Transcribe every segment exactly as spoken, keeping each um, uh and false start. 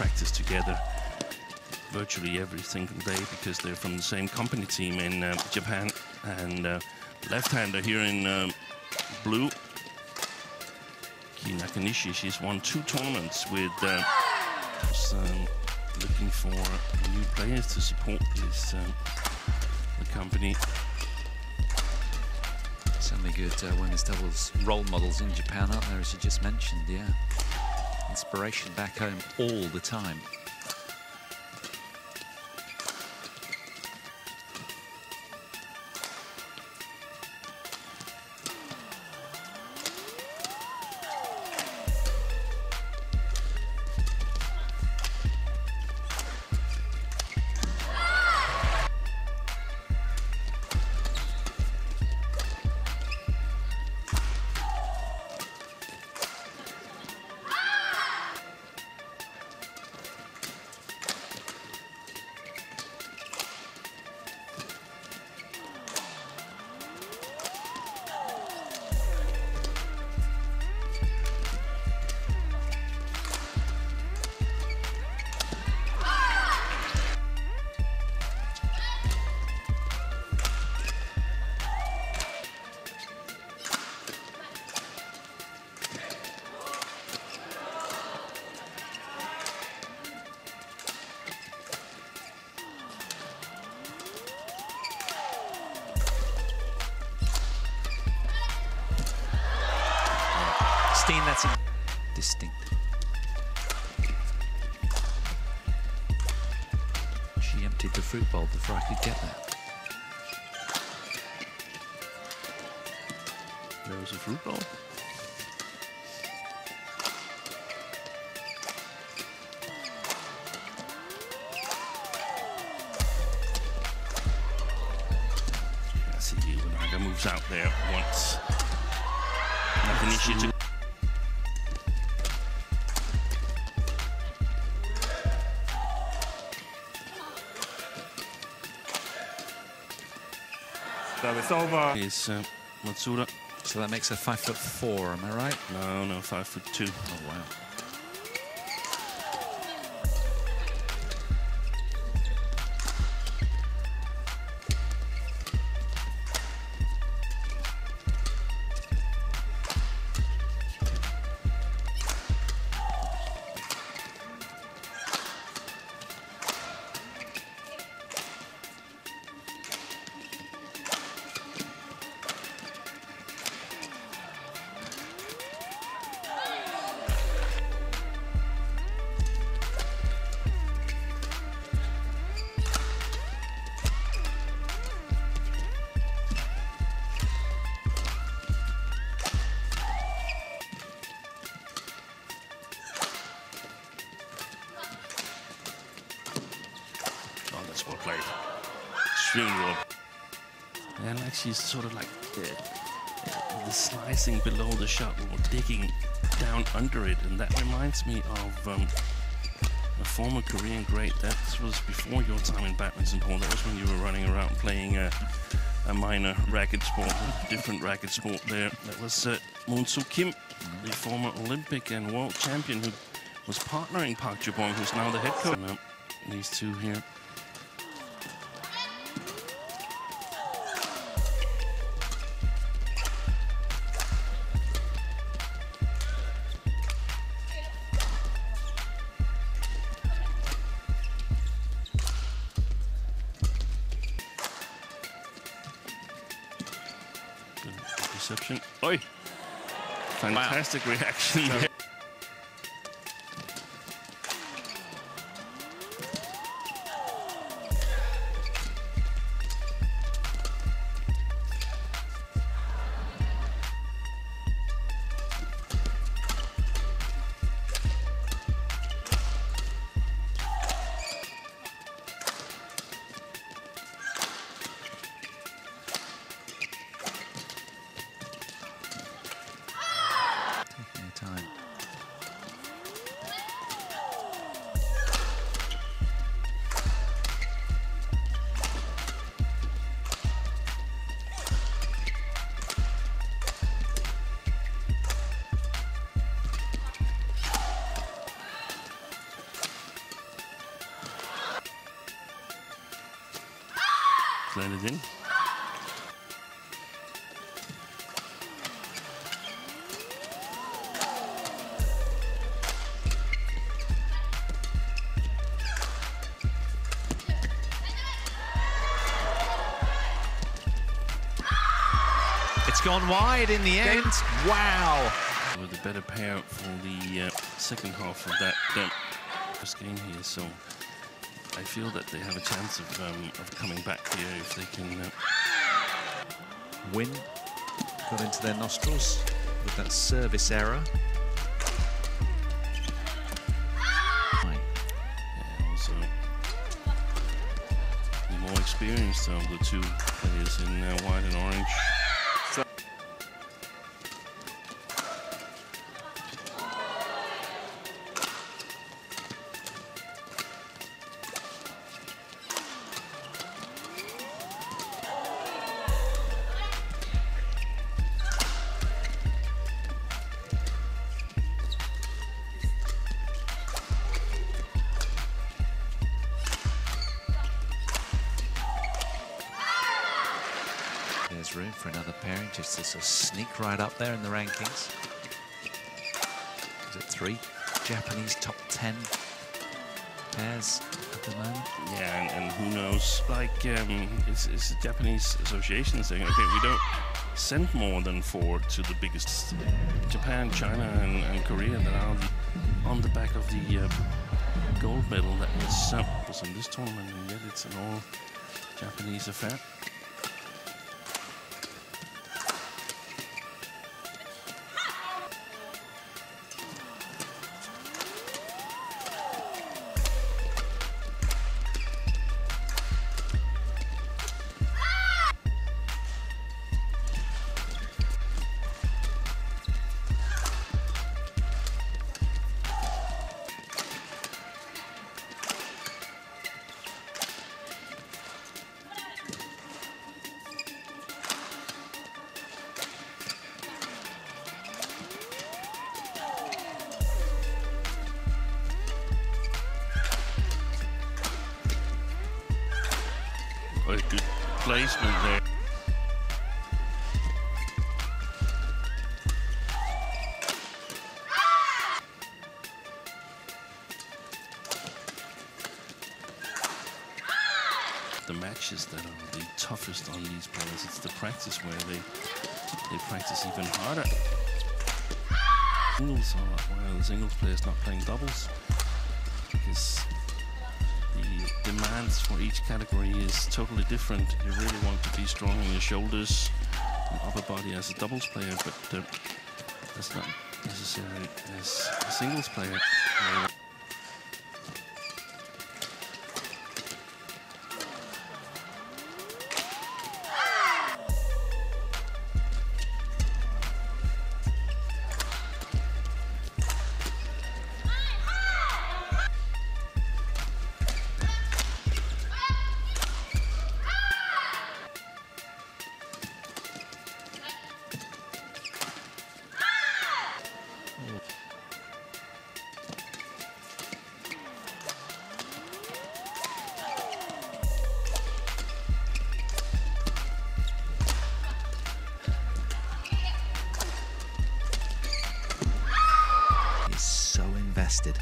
practice together virtually every single day because they're from the same company team in uh, Japan. And uh, left-hander here in um, blue, Kei Nakanishi, she's won two tournaments with uh, was, um, looking for new players to support this um, the company. Certainly good uh, women's doubles role models in Japan, aren't there, as you just mentioned? Yeah, inspiration back home all the time. Steen, that's distinct. She emptied the fruit bowl before I could get that. There was a fruit bowl. I see Uenaga moves out there once. Nakanishi to Service over. is uh, Matsuda. So that makes her five foot four, am I right? No, no, five foot two. Oh, wow. Oh, that's well played. Extremely well. And like she's sort of like uh, the slicing below the shot or digging down under it. And that reminds me of um, a former Korean great. That was before your time in badminton, Paul. That was when you were running around playing a, a minor racket sport, a different racket sport there. That was uh, Moon Soo Kim, the former Olympic and world champion who was partnering Park Ju-bong, who's now the head coach. And, uh, these two here. Reception. Oi! Fantastic wow. reaction there. Taking your time. let it in. It's gone wide in the end. Wow. With a better pair for the uh, second half of that uh, first game here, so I feel that they have a chance of, um, of coming back here if they can. Uh... Win got into their nostrils with that service error. Yeah, also the more experienced of the two players in uh, white and orange. There's room for another pairing just to sort of sneak right up there in the rankings. Is it three Japanese top ten pairs at the moment? Yeah, and, and who knows? Like, um, it's, it's the Japanese association saying, okay, we don't send more than four to the biggest. Japan, China, and, and Korea that are on the back of the uh, gold medal that was, uh, was in this tournament, and yet it's an all Japanese affair. A good placement there. The matches that are the toughest on these players, it's the practice where they they practice even harder. Singles are, well, the singles players not playing doubles because the demands for each category is totally different. You really want to be strong in your shoulders and upper body as a doubles player, but uh, that's not necessarily as a singles player. Uh, Invested.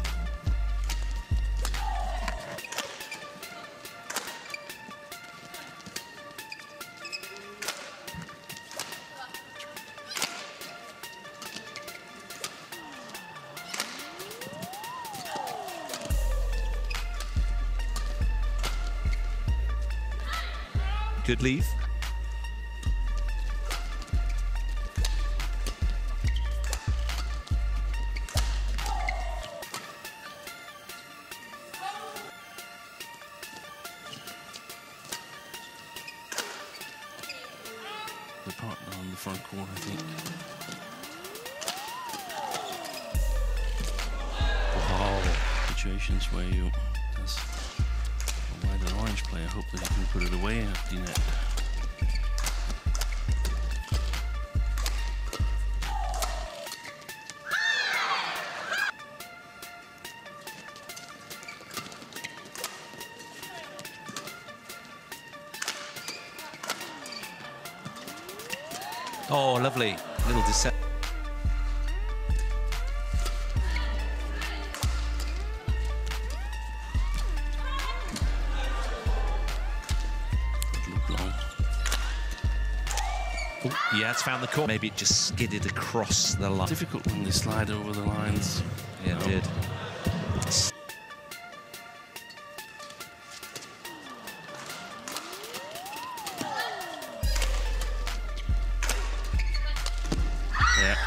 Good leave. The partner on the front court, I think. Wow. Situations where you, as a white and orange player, hope that you can put it away at the net. Oh, lovely little descent. Yeah, it's found the court. Maybe it just skidded across the line. Difficult when they slide over the lines. Yeah, it No. did. Yeah.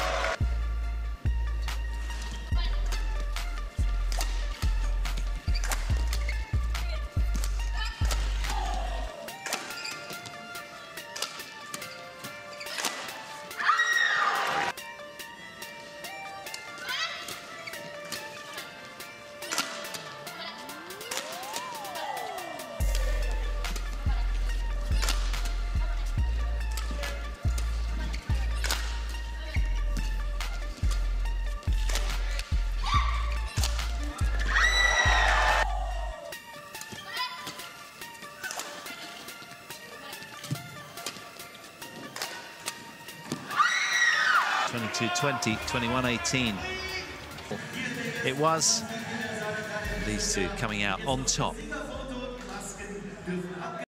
twenty-two twenty, twenty-one eighteen. It was. These two coming out on top.